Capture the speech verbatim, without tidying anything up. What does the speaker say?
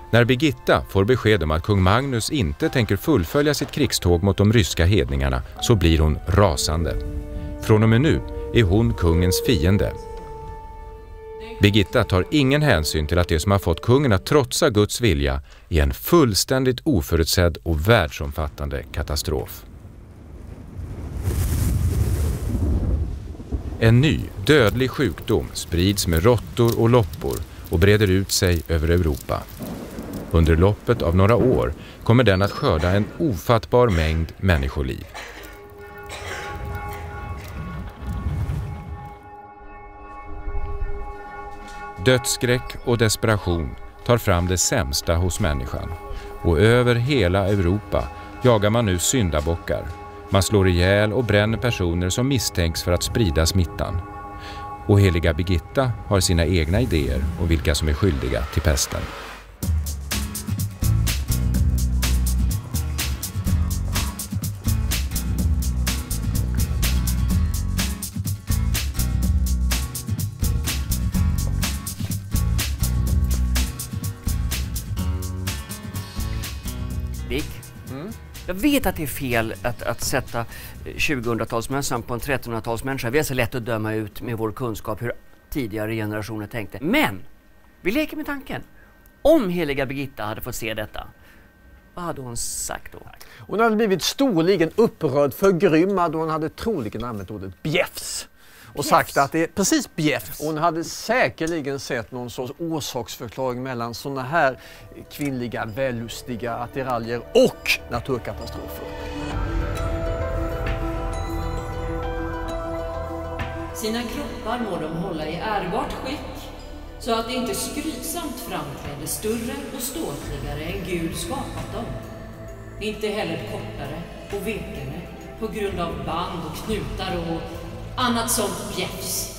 När Birgitta får besked om att kung Magnus inte tänker fullfölja sitt krigståg mot de ryska hedningarna så blir hon rasande. Från och med nu är hon kungens fiende. Birgitta tar ingen hänsyn till att det som har fått kungen att trotsa Guds vilja är en fullständigt oförutsedd och världsomfattande katastrof. En ny, dödlig sjukdom sprids med råttor och loppor och breder ut sig över Europa. Under loppet av några år kommer den att skörda en ofattbar mängd människoliv. Dödsskräck och desperation tar fram det sämsta hos människan. Och över hela Europa jagar man nu syndabockar. Man slår ihjäl och bränner personer som misstänks för att sprida smittan. Och heliga Birgitta har sina egna idéer om vilka som är skyldiga till pesten. Dick, mm. jag vet att det är fel att, att sätta tjugohundratalsmänniskan på en trettonhundratalsmänniska. Vi är så lätt att döma ut med vår kunskap hur tidigare generationer tänkte. Men vi leker med tanken. Om heliga Birgitta hade fått se detta, vad hade hon sagt då? Hon hade blivit storligen upprörd, förgrymmad och hon hade troligen använt ordet bjäfs. Och sagt att det är precis bjäfs. Hon hade säkerligen sett någon sorts orsaksförklaring mellan sådana här kvinnliga, vällustiga attiraljer och naturkatastrofer. Sina kroppar må de hålla i ärbart skick, så att det inte skrytsamt framträder större och ståtligare än Gud skapat dem. Inte heller kortare och vekare på grund av band och knutar och annat sånt bjäfs.